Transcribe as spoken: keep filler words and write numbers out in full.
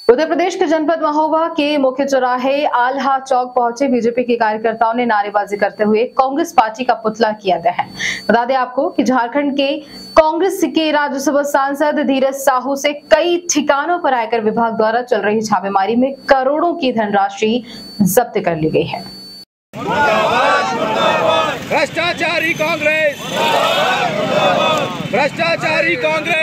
उत्तर प्रदेश के जनपद महोबा के मुख्य चौराहे आल्हा चौक पहुंचे बीजेपी के कार्यकर्ताओं ने नारेबाजी करते हुए कांग्रेस पार्टी का पुतला किया दहन। बता दें आपको कि झारखंड के कांग्रेस के राज्यसभा सांसद धीरज साहू से कई ठिकानों पर आयकर विभाग द्वारा चल रही छापेमारी में करोड़ों की धनराशि जब्त कर ली गई है। भ्रष्टाचारी कांग्रेस, भ्रष्टाचारी कांग्रेस।